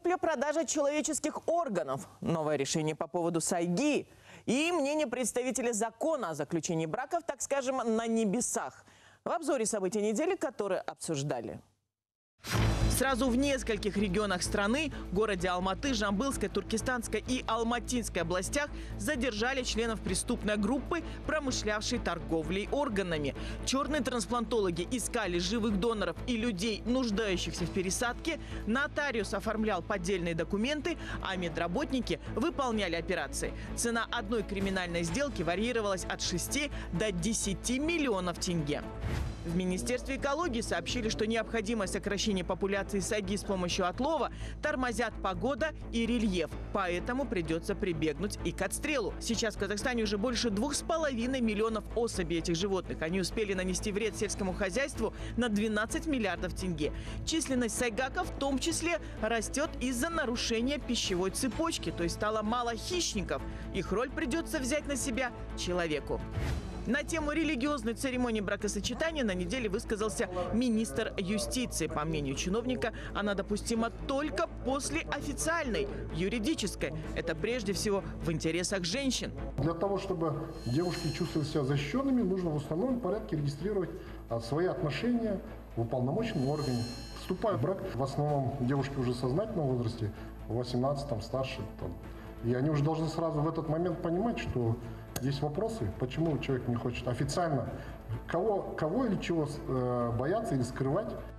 Купля-продажа человеческих органов, новое решение по поводу сайги и мнение представителя закона о заключении браков, так скажем, на небесах. В обзоре событий недели, которые обсуждали. Сразу в нескольких регионах страны, городе Алматы, Жамбылской, Туркестанской и Алматинской областях, задержали членов преступной группы, промышлявшей торговлей органами. Черные трансплантологи искали живых доноров и людей, нуждающихся в пересадке, нотариус оформлял поддельные документы, а медработники выполняли операции. Цена одной криминальной сделки варьировалась от 6 до 10 миллионов тенге. В Министерстве экологии сообщили, что необходимое сокращение популяции сайги с помощью отлова тормозят погода и рельеф. Поэтому придется прибегнуть и к отстрелу. Сейчас в Казахстане уже больше 2,5 миллионов особей этих животных. Они успели нанести вред сельскому хозяйству на 12 миллиардов тенге. Численность сайгаков в том числе растет из-за нарушения пищевой цепочки. То есть стало мало хищников. Их роль придется взять на себя человеку. На тему религиозной церемонии бракосочетания на неделе высказался министр юстиции. По мнению чиновника, она допустима только после официальной, юридической. Это прежде всего в интересах женщин. Для того, чтобы девушки чувствовали себя защищенными, нужно в установленном порядке регистрировать свои отношения в уполномоченном органе. Вступая в брак, в основном девушки уже в сознательном возрасте, 18, там, старше. И они уже должны сразу в этот момент понимать, что есть вопросы, почему человек не хочет официально, кого или чего бояться или скрывать.